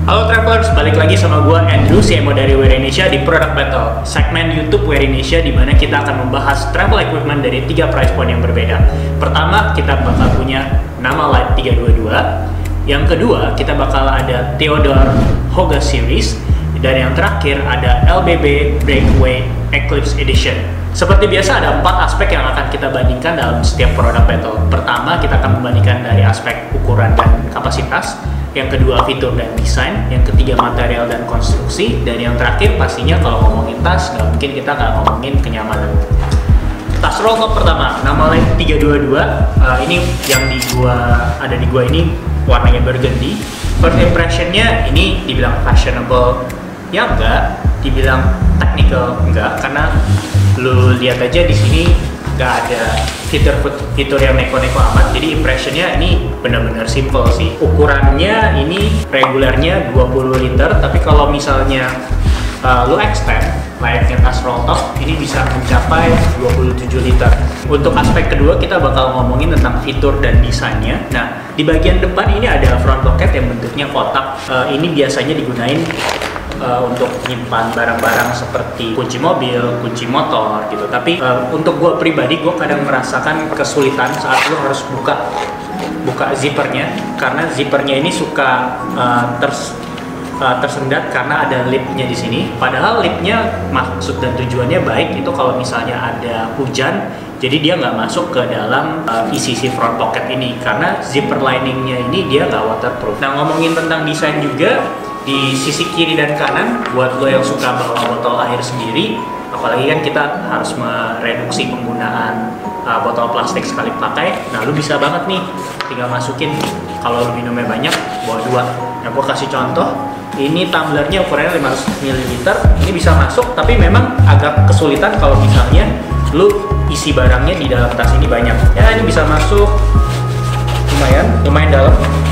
Halo Travelers, balik lagi sama gue Andrew, CMO dari Wear Indonesia di Product Battle, segmen YouTube Wear Indonesia di mana kita akan membahas travel equipment dari 3 price point yang berbeda. Pertama, kita bakal punya nama Light 322. Yang kedua, kita bakal ada Theodore Hoga Series. Dan yang terakhir ada LBB Breakaway Eclipse Edition. Seperti biasa ada 4 aspek yang akan kita bandingkan dalam setiap product battle. Pertama, kita akan membandingkan dari aspek ukuran dan kapasitas. Yang kedua, fitur dan desain. Yang ketiga, material dan konstruksi. Dan yang terakhir, pastinya kalau ngomongin tas, nggak mungkin kita nggak ngomongin kenyamanan. Tas roll top pertama, nama Light 322. Ini yang ada di gua ini warnanya burgundy. First impressionnya ini dibilang fashionable, ya enggak. Dibilang technical, enggak. Karena lu lihat aja di sini nggak ada fitur yang neko-neko amat, jadi impressionnya ini benar-benar simple sih. Ukurannya ini regulernya 20 liter, tapi kalau misalnya lu extend layaknya tas roll top, ini bisa mencapai 27 liter. Untuk aspek kedua, kita bakal ngomongin tentang fitur dan desainnya. Nah, di bagian depan ini ada front pocket yang bentuknya kotak. Ini biasanya digunain untuk menyimpan barang-barang seperti kunci mobil, kunci motor gitu. Tapi untuk gue pribadi, gue kadang merasakan kesulitan saat lo harus buka zippernya, karena zippernya ini suka tersendat karena ada lipnya di sini. Padahal lipnya maksud dan tujuannya baik, itu kalau misalnya ada hujan, jadi dia nggak masuk ke dalam isi front pocket ini, karena zipper liningnya ini dia nggak waterproof. Nah, ngomongin tentang desain juga, di sisi kiri dan kanan, buat lo yang suka bawa botol air sendiri, apalagi kan kita harus mereduksi penggunaan botol plastik sekali pakai. Nah, lu bisa banget nih, tinggal masukin. Kalau lu minumnya banyak, bawa 2. Nah, gue kasih contoh, ini tumblernya ukurannya 500 ml, ini bisa masuk, tapi memang agak kesulitan kalau misalnya lu isi barangnya di dalam tas ini banyak. Ya, ini bisa masuk, lumayan dalam.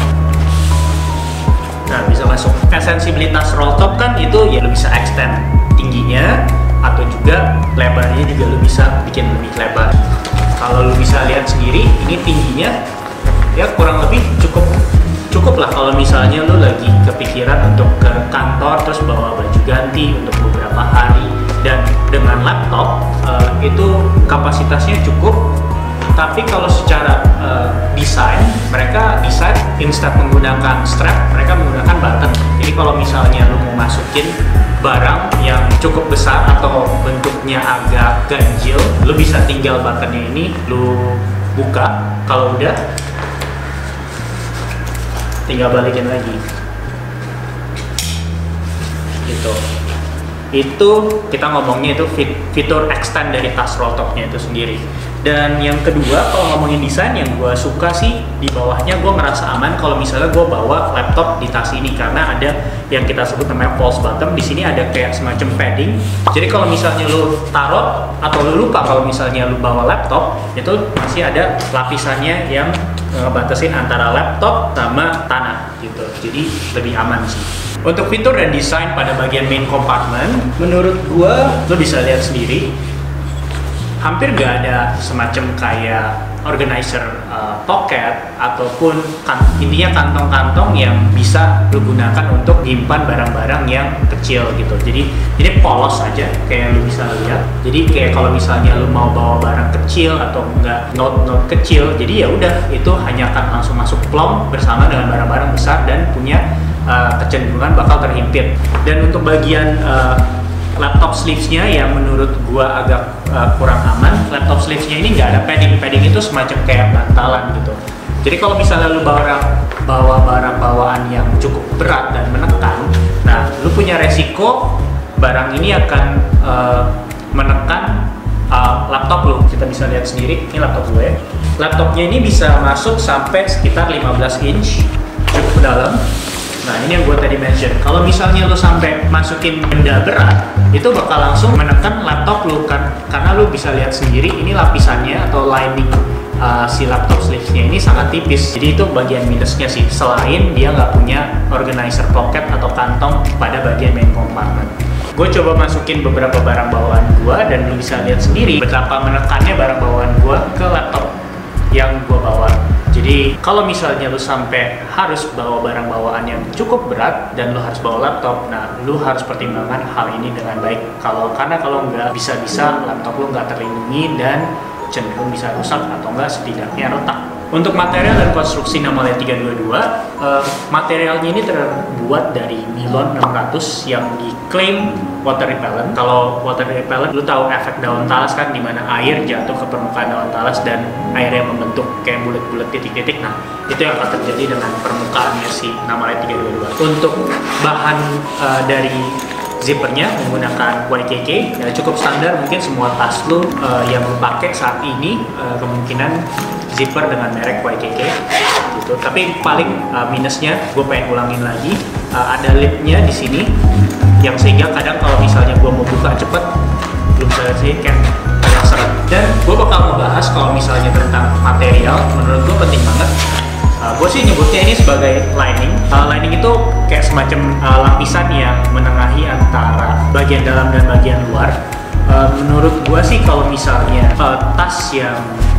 Nah, bisa masuk. Sensibilitas roll top kan itu ya, lu bisa extend tingginya atau juga lebarnya juga lu bisa bikin lebih lebar. Kalau lu bisa lihat sendiri, ini tingginya ya kurang lebih cukup lah kalau misalnya lu lagi kepikiran untuk ke kantor terus bawa baju ganti untuk beberapa hari. Dan dengan laptop itu kapasitasnya cukup. Tapi kalau secara desain, mereka desain instead menggunakan strap, mereka menggunakan button. Jadi kalau misalnya lu mau masukin barang yang cukup besar atau bentuknya agak ganjil, lu bisa tinggal buttonnya ini lu buka. Kalau udah, tinggal balikin lagi. Gitu. Itu kita ngomongnya itu fitur extend dari tas roll topnya itu sendiri. Dan yang kedua, kalau ngomongin desain, yang gue suka sih di bawahnya gue merasa aman kalau misalnya gue bawa laptop di tas ini, karena ada yang kita sebut namanya false bottom. Di sini ada kayak semacam padding. Jadi kalau misalnya lu taruh atau lu lupa kalau misalnya lu bawa laptop, itu masih ada lapisannya yang ngebatasin antara laptop sama tanah gitu. Jadi lebih aman sih. Untuk fitur dan desain pada bagian main compartment, menurut gua lo bisa lihat sendiri, hampir gak ada semacam kayak organizer pocket ataupun intinya kantong-kantong yang bisa lo gunakan untuk nyimpan barang-barang yang kecil gitu. Jadi ini polos aja kayak lo bisa lihat. Jadi kayak kalau misalnya lo mau bawa barang kecil atau enggak note kecil, jadi ya udah itu hanya akan langsung masuk plong bersama dengan barang-barang besar dan punya kecenderungan bakal terhimpit. Dan untuk bagian laptop sleeves-nya yang menurut gua agak kurang aman. Laptop sleeves-nya ini nggak ada padding. Padding itu semacam kayak bantalan gitu. Jadi kalau misalnya lu bawa barang bawaan yang cukup berat dan menekan, nah lu punya resiko barang ini akan menekan laptop lu. Kita bisa lihat sendiri, ini laptop gue. Laptopnya ini bisa masuk sampai sekitar 15 inch, cukup dalam. Nah, ini yang gue tadi mention. Kalau misalnya lo sampai masukin benda berat, itu bakal langsung menekan laptop lo kan, karena lo bisa lihat sendiri ini lapisannya atau lining si laptop sleeves-nya ini sangat tipis. Jadi itu bagian minusnya sih. Selain dia nggak punya organizer pocket atau kantong pada bagian main compartment. Gue coba masukin beberapa barang bawaan gue dan lo bisa lihat sendiri betapa menekannya barang bawaan gue ke laptop yang gue bawa. Jadi Jadi kalau misalnya lu sampai harus bawa barang bawaan yang cukup berat dan lu harus bawa laptop, nah lu harus pertimbangkan hal ini dengan baik. Karena kalau nggak, bisa-bisa laptop lu nggak terlindungi dan cenderung bisa rusak atau enggak setidaknya retak. Untuk material dan konstruksi Namalet 322, materialnya ini terbuat dari nilon 600 yang diklaim water repellent. Kalau water repellent, lu tahu efek daun talas kan, dimana air jatuh ke permukaan daun talas dan airnya membentuk kayak bulat-bulat titik-titik. Nah, itu yang akan terjadi dengan permukaannya si Namalet 322. Untuk bahan dari zippernya menggunakan YKK, ya cukup standar, mungkin semua tas lu yang lu pakai saat ini kemungkinan zipper dengan merek YKK gitu. Tapi paling minusnya, gue pengen ulangin lagi, ada lipnya di sini yang sehingga kadang kalau misalnya gue mau buka cepet, belum bisa sih kayak seret. Dan gue bakal membahas kalau misalnya tentang material, menurut gue penting banget. Gue sih nyebutnya ini sebagai lining. Lining itu kayak semacam lapisan yang menengahi antara bagian dalam dan bagian luar. Menurut gue sih kalau misalnya tas yang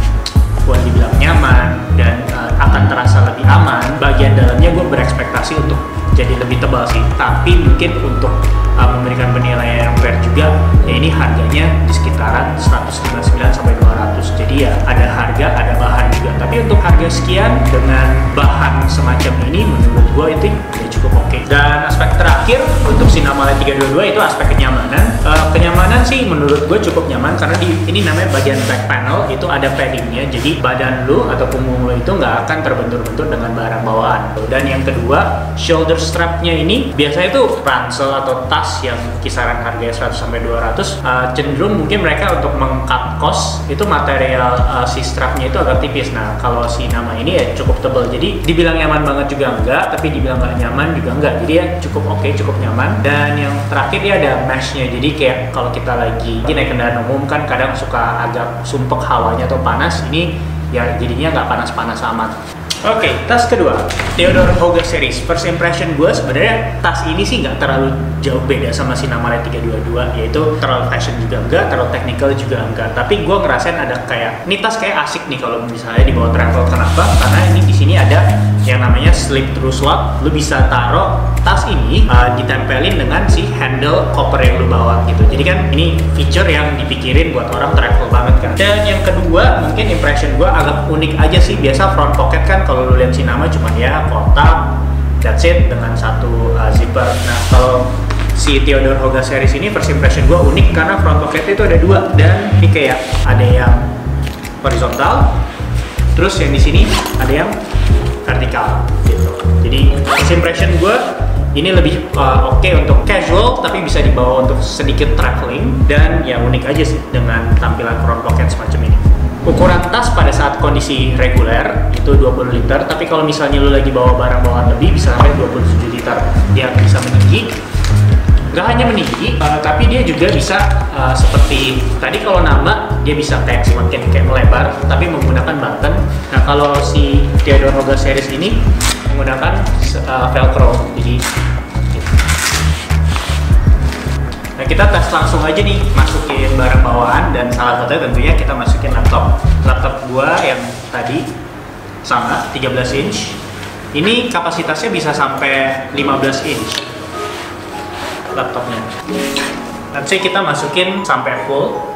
boleh dibilang nyaman dan akan terasa lebih aman, bagian dalamnya gue berekspektasi untuk jadi lebih tebal sih. Tapi mungkin untuk memberikan penilaian yang fair juga, ya ini harganya di sekitaran 159 sampai 200. Jadi ya ada harga, ada bahan juga. Tapi untuk harga sekian dengan bahan semacam ini, menurut gue itu udah cukup oke. Dan aspek terakhir untuk si Namalet 322 itu aspek kenyamanan. Kenyamanan sih menurut gue cukup nyaman karena ini namanya bagian back panel itu ada paddingnya. Jadi badan lu atau punggung lu itu nggak akan terbentur-bentur dengan barang bawaan. Dan yang kedua, shoulder strapnya ini biasanya itu ransel atau tas yang kisaran harganya 100 sampai 200, cenderung mungkin mereka untuk meng-cut cost itu material si strapnya itu agak tipis. Nah kalau si Nama ini ya cukup tebal, jadi dibilang nyaman banget juga enggak, tapi dibilang nggak nyaman juga enggak, jadi ya cukup oke, cukup nyaman. Dan yang terakhir dia ada meshnya, jadi kayak kalau kita lagi naik kendaraan umum kan kadang suka agak sumpek hawanya atau panas, ini ya jadinya nggak panas-panas amat. Oke, tas kedua, Theodore Hoga Series. First impression gue sebenarnya tas ini sih nggak terlalu jauh beda sama si Namalet 322, yaitu terlalu fashion juga enggak, terlalu technical juga enggak. Tapi gue ngerasain ada kayak, ini tas kayak asik nih kalau misalnya dibawa travel. Kenapa? Karena ini di sini ada yang namanya slip through slot. Lu bisa taruh tas ini ditempelin dengan si handle koper yang lu bawa gitu. Jadi kan ini feature yang dipikirin buat orang travel banget kan. Dan yang kedua, mungkin impression gue agak unik aja sih. Biasa front pocket kan kalau lu lihat si Nama cuman ya kotak, that's it, dengan satu zipper. Nah kalau si Theodore Hoga Series ini first impression gue unik karena front pocket itu ada dua, dan ini kayak ada yang horizontal, terus yang di sini ada yang vertikal gitu. Jadi first impression gue ini lebih oke untuk casual, tapi bisa dibawa untuk sedikit traveling, dan ya unik aja sih dengan tampilan front pocket semacam ini. Ukuran tas pada saat kondisi reguler itu 20 liter, tapi kalau misalnya lu lagi bawa barang bawaan lebih bisa sampai 27 liter. Dia bisa meninggi, nggak hanya meninggi, tapi dia juga bisa seperti tadi kalau Nama dia bisa kayak semakin kayak melebar, tapi menggunakan button. Nah kalau si Theodore Hoga Series ini menggunakan velcro, jadi nah kita tes langsung aja nih, masukin barang bawaan, dan salah satunya tentunya kita masukin laptop. Laptop gua yang tadi sama 13 inch, ini kapasitasnya bisa sampai 15 inch laptopnya. Nanti kita masukin sampai full.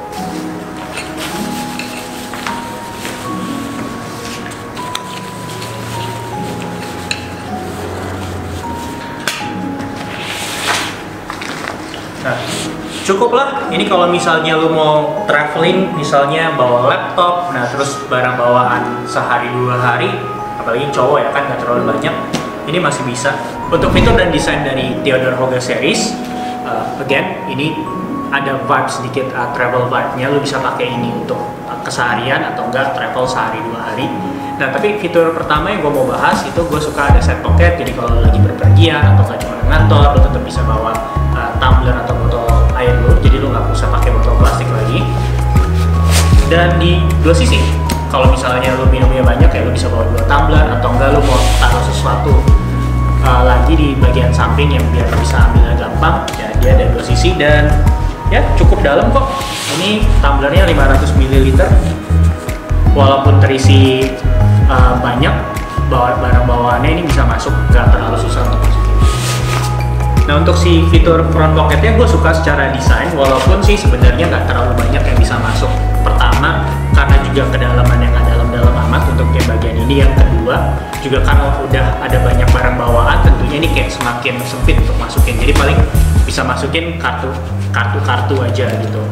Nah, cukup lah. Ini kalau misalnya lu mau traveling, misalnya bawa laptop, nah terus barang bawaan sehari 2 hari, apalagi cowok ya kan nggak terlalu banyak, ini masih bisa. Untuk fitur dan desain dari Theodore Hoga Series, again ini ada vibe sedikit travel vibe-nya. Lu bisa pakai ini untuk keseharian atau enggak travel sehari 2 hari. Nah tapi fitur pertama yang gue mau bahas itu, gue suka ada side pocket. Jadi kalau lagi berpergian atau nggak cuma ngantor, lu tetap bisa bawa tumbler atau botol air lu, jadi lu nggak usah pakai botol plastik lagi. Dan di dua sisi, kalau misalnya lu minumnya banyak ya lu bisa bawa 2 tumbler, atau enggak lu mau taruh sesuatu lagi di bagian samping yang biar bisa ambilnya gampang, ya dia ada 2 sisi dan ya cukup dalam kok. Ini tumblernya 500 ml, walaupun terisi banyak barang bawaannya ini bisa masuk, nggak terlalu susah untuk masukin. Nah untuk si fitur front pocketnya gue suka secara desain, walaupun sih sebenarnya nggak terlalu banyak yang bisa masuk. Pertama karena juga kedalaman yang nggak dalam-dalam amat untuk yang bagian ini. Yang kedua juga karena udah ada banyak barang bawaan, tentunya ini kayak semakin sempit untuk masukin. Jadi paling bisa masukin kartu aja gitu.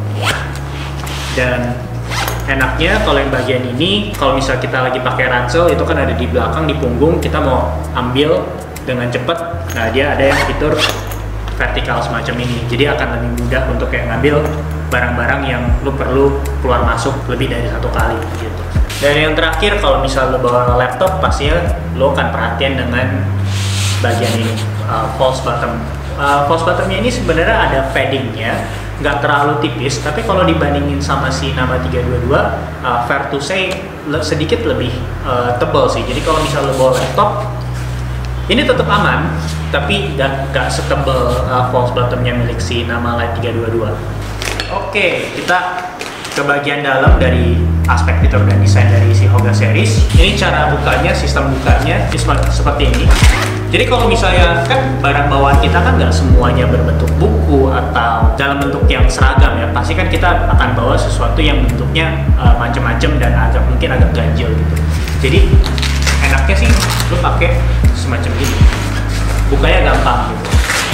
Dan enaknya kalau yang bagian ini, kalau misal kita lagi pakai ransel itu kan ada di belakang di punggung, kita mau ambil dengan cepat, nah dia ada yang fitur vertikal semacam ini, jadi akan lebih mudah untuk kayak ngambil barang-barang yang lu perlu keluar masuk lebih dari satu kali gitu. Dan yang terakhir, kalau misal lu bawa laptop, pastinya lu akan perhatian dengan bagian ini, false bottom. False bottomnya ini sebenarnya ada paddingnya, nggak terlalu tipis, tapi kalau dibandingin sama si Nama 322, fair to say sedikit lebih tebal sih. Jadi kalau misal lu bawa laptop, ini tetap aman, tapi nggak setebal false bottomnya milik si Nama Light 322. Oke, kita ke bagian dalam dari aspek fitur dan desain dari si Hoga series. Ini cara bukanya, sistem bukanya seperti ini. Jadi kalau misalnya kan barang bawaan kita kan nggak semuanya berbentuk buku atau dalam bentuk yang seragam ya. Pasti kan kita akan bawa sesuatu yang bentuknya macam-macam dan mungkin agak ganjil gitu. Jadi enaknya sih lu pakai semacam ini, bukanya gampang gitu.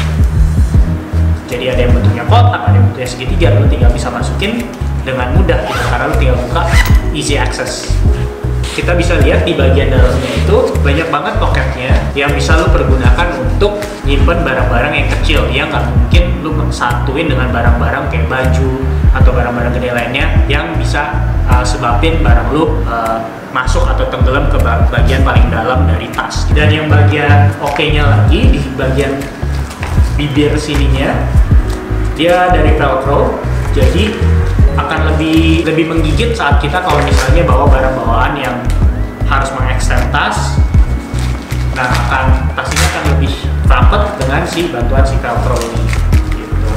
Jadi ada yang bentuknya kotak, ada yang bentuknya segitiga, lu tinggal bisa masukin dengan mudah gitu, karena lu tinggal buka, easy access. Kita bisa lihat di bagian dalamnya itu banyak banget pocketnya yang bisa lu pergunakan untuk nyimpen barang-barang yang kecil yang nggak mungkin lu satuin dengan barang-barang kayak baju atau barang-barang gede lainnya yang bisa sebabin barang lu masuk atau tenggelam ke bagian paling dalam dari tas. Dan yang bagian oke-nya lagi di bagian bibir sininya, dia dari velcro, jadi akan lebih menggigit saat kita kalau misalnya bawa barang bawaan yang harus mengekstend tas. Nah, tas ini akan lebih rapat dengan si bantuan si velcro ini gitu.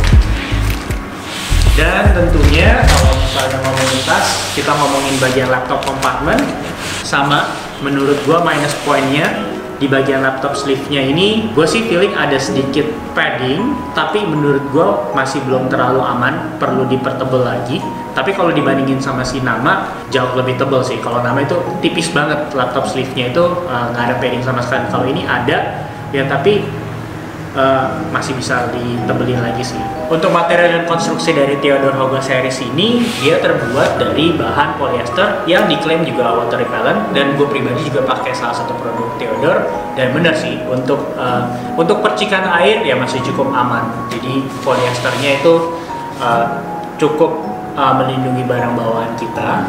Dan tentunya kalau misalnya ngomongin tas, kita ngomongin bagian laptop compartment. Sama, menurut gua minus pointnya di bagian laptop sleeve-nya ini, gue sih feeling ada sedikit padding, tapi menurut gue masih belum terlalu aman, perlu dipertebal lagi. Tapi kalau dibandingin sama si Nama, jauh lebih tebal sih. Kalau Nama itu tipis banget, laptop sleeve-nya itu nggak ada padding sama sekali. Kalau ini ada, ya tapi masih bisa ditebelin lagi sih. Untuk material dan konstruksi dari Theodor Hoga series ini, dia terbuat dari bahan polyester yang diklaim juga water repellent, dan gue pribadi juga pakai salah satu produk Theodor, dan bener sih untuk percikan air ya masih cukup aman. Jadi polyesternya itu cukup melindungi barang bawaan kita.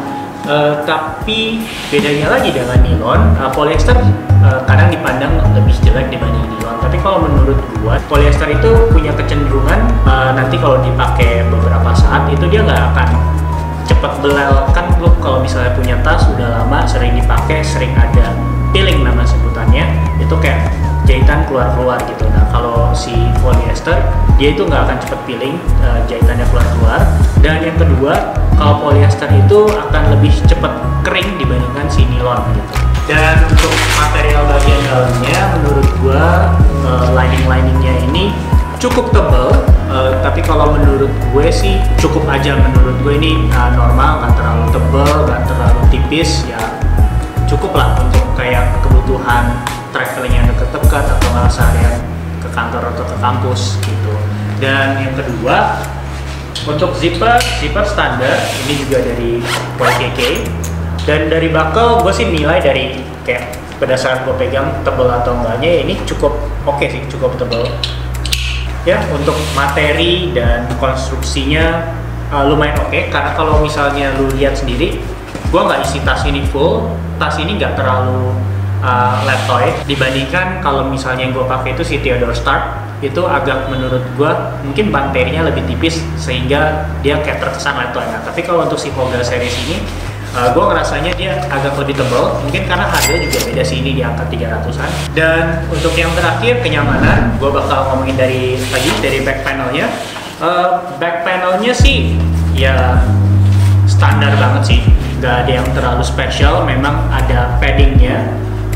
Tapi bedanya lagi dengan nilon, polyester kadang dipandang lebih jelek dibanding nilon. Tapi kalau menurut gua, polyester itu punya kecenderungan nanti kalau dipakai beberapa saat itu dia nggak akan cepat belel. Kan lu kalau misalnya punya tas udah lama sering dipakai, sering ada peeling nama sebutannya, itu kayak jahitan keluar-keluar gitu. Nah kalau si polyester dia itu nggak akan cepet peeling, jahitannya keluar-keluar. Dan yang kedua, kalau polyester itu akan lebih cepet kering dibandingkan si nilon gitu. Dan untuk material bagian dalamnya, menurut gua lining-liningnya ini cukup tebal, tapi kalau menurut gue sih cukup aja. Menurut gue ini normal, nggak terlalu tebal, nggak terlalu tipis, ya cukup lah untuk kayak kebutuhan traveling yang deket-deket atau nggak seharian ke kantor atau ke kampus gitu. Dan yang kedua, untuk zipper standar ini juga dari YKK. Dan dari buckle gue sih nilai dari kayak berdasarkan gue pegang tebal atau enggaknya, ini cukup oke sih, cukup tebal. Ya untuk materi dan konstruksinya lumayan oke, karena kalau misalnya lu lihat sendiri, gue nggak isi tas ini full, tas ini nggak terlalu letoy dibandingkan kalau misalnya yang gue pakai itu si Theodor Start, itu agak menurut gue mungkin materinya lebih tipis sehingga dia kayak terkesan letoy. Nah tapi kalau untuk si Hoga series ini gue ngerasanya dia agak lebih tebal, mungkin karena harga juga beda sih, ini di angka 300-an. Dan untuk yang terakhir, kenyamanan, gue bakal ngomongin dari back panelnya. Back panelnya sih ya standar banget sih, nggak ada yang terlalu spesial, memang ada paddingnya,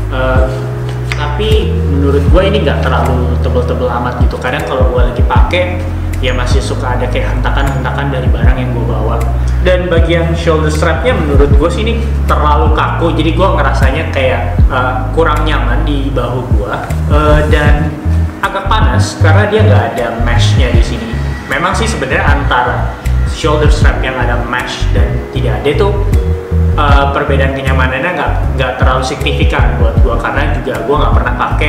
tapi menurut gue ini nggak terlalu tebel-tebel amat gitu. Kadang kalau gue lagi pakai ya masih suka ada kayak hentakan-hentakan dari barang yang gue bawa. Dan bagian shoulder strapnya menurut gue sih ini terlalu kaku, jadi gue ngerasanya kayak kurang nyaman di bahu gue, dan agak panas karena dia nggak ada meshnya di sini. Memang sih sebenarnya antara shoulder strap yang ada mesh dan tidak ada itu perbedaan kenyamanannya nggak terlalu signifikan buat gue, karena juga gue nggak pernah pakai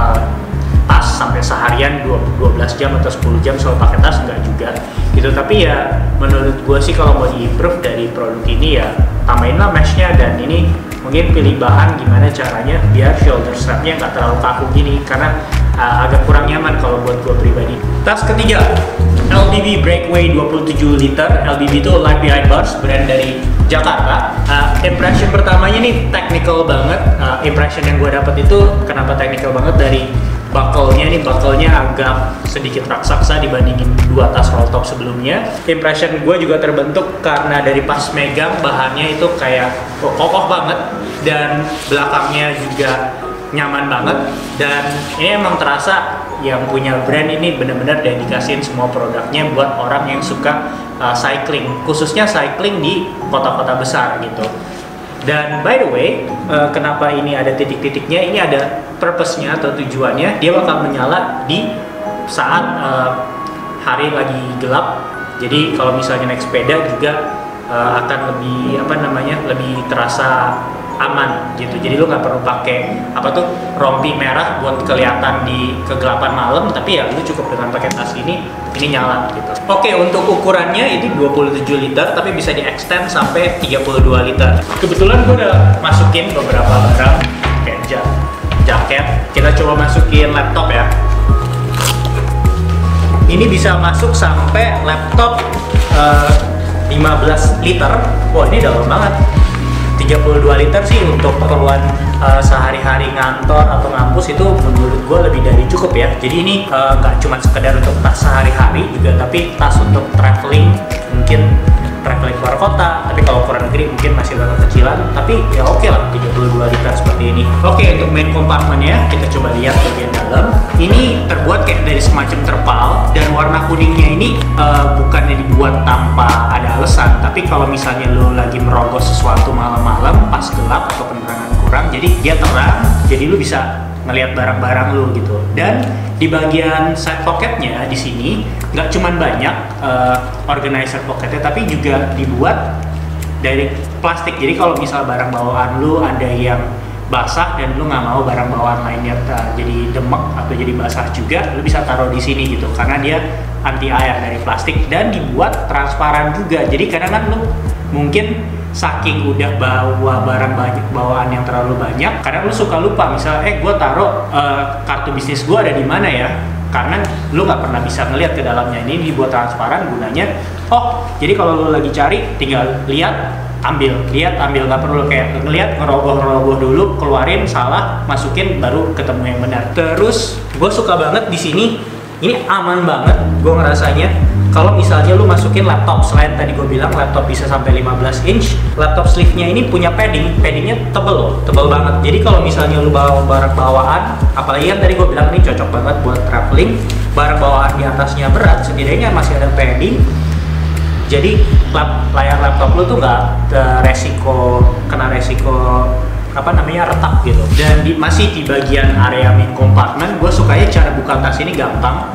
tas sampai seharian 12 jam atau 10 jam selalu pakai tas, nggak juga gitu. Tapi ya menurut gue sih kalau mau di-improve dari produk ini ya tambahinlah meshnya, dan ini mungkin pilih bahan gimana caranya biar shoulder strapnya nggak terlalu kaku gini, karena agak kurang nyaman kalau buat gue pribadi. Tas ketiga, LBB Breakaway 27 liter. LBB itu Life Behind Bars, brand dari Jakarta. Impression pertamanya nih technical banget. Impression yang gue dapat itu kenapa technical banget dari buckle-nya. Ini buckle-nya agak sedikit raksasa dibandingin dua tas roll top sebelumnya. Impression gue juga terbentuk karena dari pas megang bahannya itu kayak kokoh banget, dan belakangnya juga nyaman banget. Dan ini emang terasa yang punya brand ini benar-benar dedikasiin semua produknya buat orang yang suka cycling, khususnya cycling di kota-kota besar gitu. Dan by the way, kenapa ini ada titik-titiknya? Ini ada purpose-nya atau tujuannya. Dia bakal menyala di saat hari lagi gelap. Jadi kalau misalnya naik sepeda juga akan lebih lebih terasa aman gitu. Jadi lu nggak perlu pakai rompi merah buat kelihatan di kegelapan malam, tapi ya lu cukup dengan pakai tas ini nyala gitu. Oke, untuk ukurannya ini 27 liter tapi bisa di extend sampai 32 liter. Kebetulan gue udah masukin beberapa barang kayak jaket. Kita coba masukin laptop ya. Ini bisa masuk sampai laptop 15 liter. Wah, ini dalam banget. 32 liter sih untuk keperluan sehari-hari ngantor atau ngampus itu menurut gue lebih dari cukup ya. Jadi ini nggak cuma sekedar untuk tas sehari-hari juga, tapi tas untuk traveling, mungkin traveling keluar kota, tapi kalau keluar negeri mungkin masih agak kecilan, tapi ya oke lah 32 liter seperti ini. Oke, untuk main compartmentnya kita coba lihat bagian dalam. Ini terbuat kayak dari semacam terpal, dan warna kuningnya ini bukannya dibuat tanpa ada alasan, tapi kalau misalnya lo lagi merogoh sesuatu malam-malam pas gelap atau penerangan kurang, jadi dia terang, jadi lo bisa ngelihat barang-barang lo gitu. Dan di bagian side pocketnya di sini nggak cuman banyak organizer pocketnya, tapi juga dibuat dari plastik. Jadi kalau misal barang bawaan lo ada yang basah dan lu nggak mau barang bawaan lainnya jadi demek atau jadi basah juga, lu bisa taruh di sini gitu, karena dia anti air dari plastik dan dibuat transparan juga. Jadi kadang kan lu mungkin saking udah bawa barang banyak, bawaan yang terlalu banyak, kadang lu suka lupa misalnya gue taruh kartu bisnis gue ada di mana ya, karena lu nggak pernah bisa ngelihat ke dalamnya. Ini dibuat transparan gunanya, jadi kalau lu lagi cari tinggal lihat, ambil, nggak perlu kayak ngelihat ngerogoh dulu, keluarin salah, masukin, baru ketemu yang benar. Terus gue suka banget di sini, ini aman banget gue ngerasanya. Kalau misalnya lu masukin laptop, selain tadi gue bilang laptop bisa sampai 15 inch, laptop sleeve-nya ini punya paddingnya tebel loh, tebel banget. Jadi kalau misalnya lu bawa barang bawaan, apalagi kan tadi gue bilang ini cocok banget buat traveling, barang bawaan di atasnya berat, setidaknya masih ada padding. Jadi layar laptop lu tuh nggak kena resiko retak gitu. Dan masih di bagian area main compartment, gue sukanya cara buka tas ini gampang.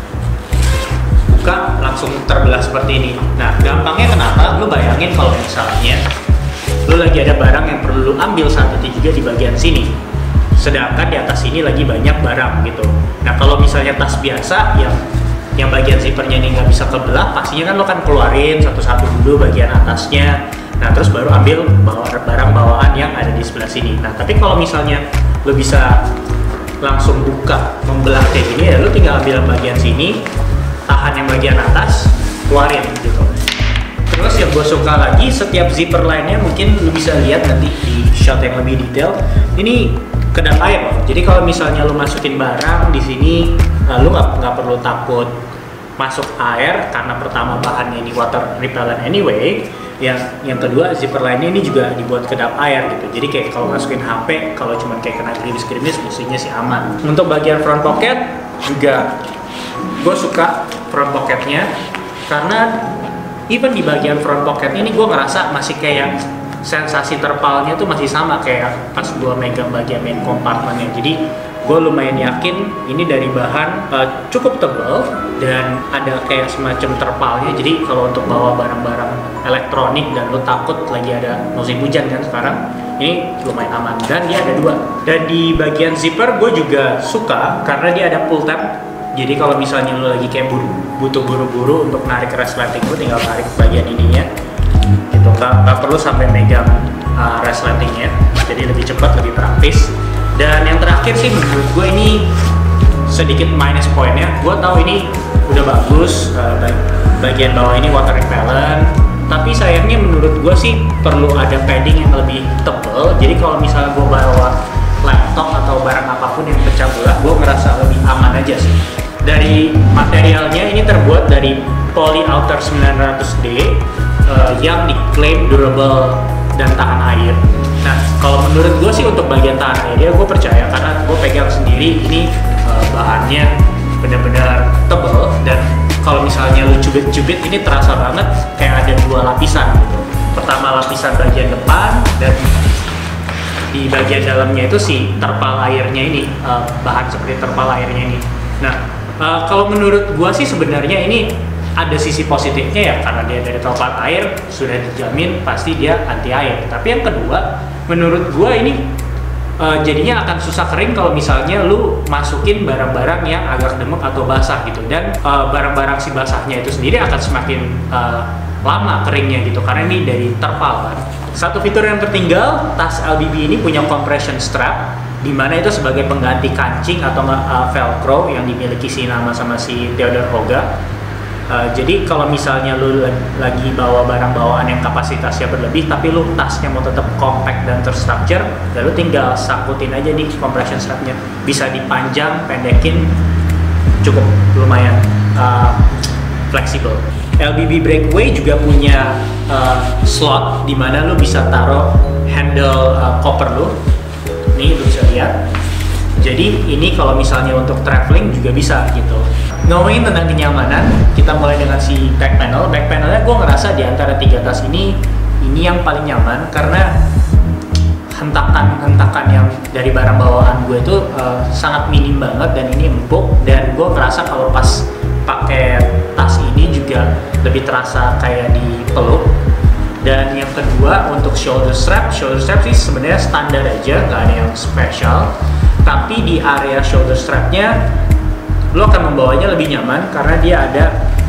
Buka langsung terbelah seperti ini. Nah, gampangnya kenapa? Lu bayangin kalau misalnya lu lagi ada barang yang perlu lu ambil saat itu juga di bagian sini, sedangkan di atas ini lagi banyak barang gitu. Nah, kalau misalnya tas biasa yang bagian zippernya ini nggak bisa kebelah, pastinya kan lo kan keluarin satu-satu dulu bagian atasnya, nah terus baru ambil barang bawaan yang ada di sebelah sini. Nah, tapi kalau misalnya lo bisa langsung buka membelah kayak gini, ya lo tinggal ambil bagian sini, tahan yang bagian atas, keluarin gitu. Terus yang gue suka lagi, setiap zipper lainnya mungkin lo bisa lihat nanti di shot yang lebih detail, ini kedap air loh. Jadi kalau misalnya lo masukin barang di sini, lo nggak perlu takut masuk air, karena pertama bahannya ini water repellent anyway, Yang kedua, zipper lainnya ini juga dibuat kedap air gitu. Jadi kayak kalau masukin HP, kalau cuma kayak kena gerimis-gerimis, mestinya sih aman. Untuk bagian front pocket juga, gue suka front pocketnya karena even di bagian front pocket ini gue ngerasa masih kayak sensasi terpalnya tuh masih sama kayak pas gue megang bagian main compartmentnya. Jadi gue lumayan yakin ini dari bahan cukup tebal dan ada kayak semacam terpalnya. Jadi kalau untuk bawa barang-barang elektronik dan lo takut lagi ada musim hujan kan sekarang, ini lumayan aman. Dan dia ada dua. Dan di bagian zipper gue juga suka karena dia ada pull tab. Jadi kalau misalnya lo lagi kayak butuh buru-buru untuk narik resleting, lo tinggal tarik bagian ininya gitu, nggak perlu sampai megang resletingnya, jadi lebih cepat, lebih praktis. Dan yang terakhir sih menurut gue ini sedikit minus pointnya. Gue tahu ini udah bagus, bagian bawah ini water repellent, tapi sayangnya menurut gue sih perlu ada padding yang lebih tebal. Jadi kalau misalnya gue bawa laptop atau barang apapun yang pecah belah, gue ngerasa lebih aman aja sih. Dari materialnya ini terbuat dari poly outer 900D yang diklaim durable dan tahan air. Nah, kalau menurut gue sih untuk bagian tahan airnya gue percaya karena gue pegang sendiri ini bahannya benar-benar tebal, dan kalau misalnya lu cubit-cubit ini terasa banget kayak ada dua lapisan gitu. Pertama lapisan bagian depan, dan di bagian dalamnya itu si terpal airnya ini, bahan seperti terpal airnya ini. Nah, kalau menurut gue sih sebenarnya ini ada sisi positifnya ya, karena dia dari terpal air sudah dijamin pasti dia anti air. Tapi yang kedua, menurut gua ini jadinya akan susah kering kalau misalnya lu masukin barang-barang yang agak demuk atau basah gitu, dan barang-barang si basahnya itu sendiri akan semakin lama keringnya gitu karena ini dari terpal kan. Satu fitur yang tertinggal, tas LBB ini punya compression strap, di mana itu sebagai pengganti kancing atau velcro yang dimiliki si Nama sama si Theodor Hoga. Jadi kalau misalnya lu lagi bawa barang bawaan yang kapasitasnya berlebih tapi lu tasnya mau tetap compact dan terstruktur, ya lu tinggal sakutin aja di compression strapnya, bisa dipanjang, pendekin, cukup lumayan fleksibel. LBB Breakaway juga punya slot di mana lu bisa taruh handle koper lu. Nih lu bisa lihat. Jadi ini kalau misalnya untuk traveling juga bisa gitu. Ngomongin tentang kenyamanan, kita mulai dengan si back panel. Back panelnya gue ngerasa di antara tiga tas ini yang paling nyaman karena hentakan yang dari barang bawaan gue itu sangat minim banget, dan ini empuk, dan gue ngerasa kalau pas pakai tas ini juga lebih terasa kayak dipeluk. Dan yang kedua untuk shoulder strap sih sebenarnya standar aja, nggak ada yang spesial. Tapi di area shoulder strapnya lo akan membawanya lebih nyaman karena dia ada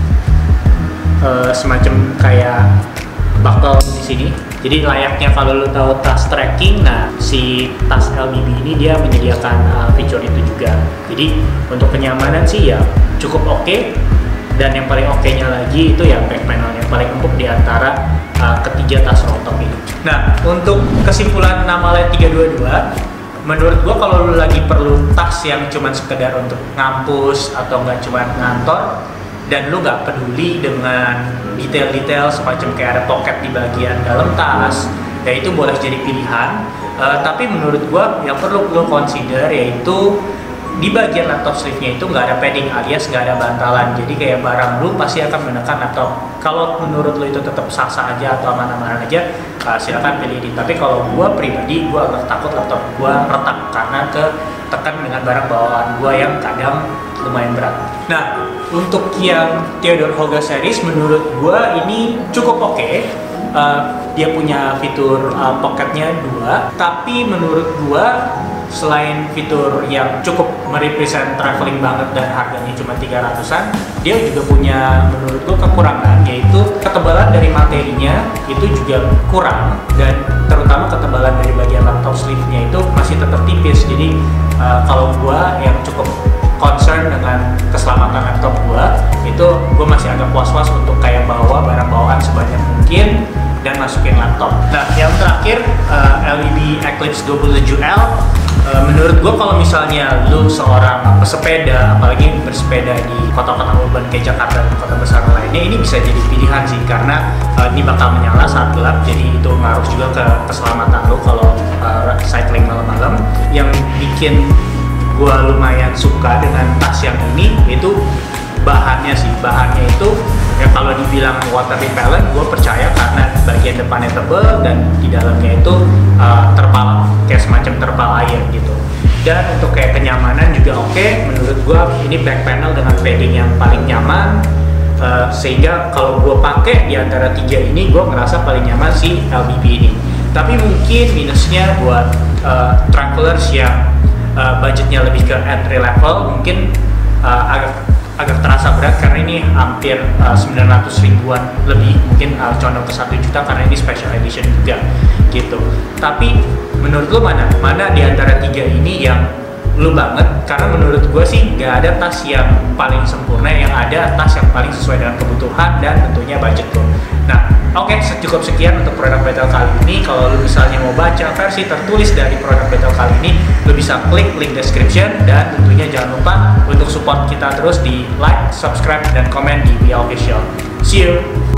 semacam kayak buckle di sini. Jadi layaknya kalau lo tahu tas trekking, nah si tas LBB ini dia menyediakan fitur itu juga. Jadi untuk kenyamanan sih ya cukup oke. Dan yang paling oke-nya lagi itu ya back panel yang paling empuk di antara ketiga tas roll top ini. Nah, untuk kesimpulan Namale 322, menurut gua kalau lu lagi perlu tas yang cuman sekedar untuk ngampus atau nggak cuman ngantor, dan lu nggak peduli dengan detail-detail semacam kayak ada pocket di bagian dalam tas, ya itu boleh jadi pilihan. Tapi menurut gua yang perlu lu consider yaitu di bagian laptop sleeve-nya itu nggak ada padding alias nggak ada bantalan, jadi kayak barang lu pasti akan menekan laptop. Kalau menurut lu itu tetap sah-sah aja atau aman-aman aja, silakan pilih ini. Tapi kalau gua pribadi, gua agak takut laptop gua retak karena ketekan dengan barang bawaan gua yang kadang lumayan berat. Nah, untuk yang Theodor Hoga series menurut gua ini cukup oke. Dia punya fitur pocketnya 2, tapi menurut gua selain fitur yang cukup merepresent traveling banget dan harganya cuma 300-an, dia juga punya menurut gue kekurangan, yaitu ketebalan dari materinya itu juga kurang, dan terutama ketebalan dari bagian laptop sleeve-nya itu masih tetap tipis. Jadi kalau gue yang cukup concern dengan keselamatan laptop gue, itu gue masih agak was-was untuk kayak bawa barang bawaan sebanyak mungkin dan masukin laptop. Nah, yang terakhir LBB Eclipse 27L, menurut menurut gue kalau misalnya lu seorang pesepeda, apalagi bersepeda di kota-kota urban kayak Jakarta dan kota besar lainnya, ini bisa jadi pilihan sih, karena ini bakal menyala saat gelap, jadi itu ngaruh juga ke keselamatan lu kalau cycling malam-malam. Yang bikin gue lumayan suka dengan tas yang ini itu bahannya sih. Bahannya itu ya kalau dibilang water repellent, gue percaya karena bagian depannya tebal dan di dalamnya itu terpal, kayak semacam terpal air gitu. Dan untuk kayak kenyamanan juga oke. Menurut gue ini back panel dengan padding yang paling nyaman, sehingga kalau gue pakai di antara tiga ini gue ngerasa paling nyaman si LBP ini. Tapi mungkin minusnya buat travelers yang budgetnya lebih ke entry level mungkin agak terasa berat, karena ini hampir 900 ribuan lebih, mungkin condong ke 1 juta karena ini special edition juga gitu. Tapi menurut lu mana di antara tiga ini yang lu banget? Karena menurut gue sih nggak ada tas yang paling sempurna, yang ada tas yang paling sesuai dengan kebutuhan dan tentunya budget lo. Nah, oke, cukup sekian untuk produk Battle kali ini. Kalau lu misalnya mau baca versi tertulis dari produk Battle kali ini, lu bisa klik link description, dan tentunya jangan lupa untuk support kita terus di like, subscribe, dan komen di Via Official. See you!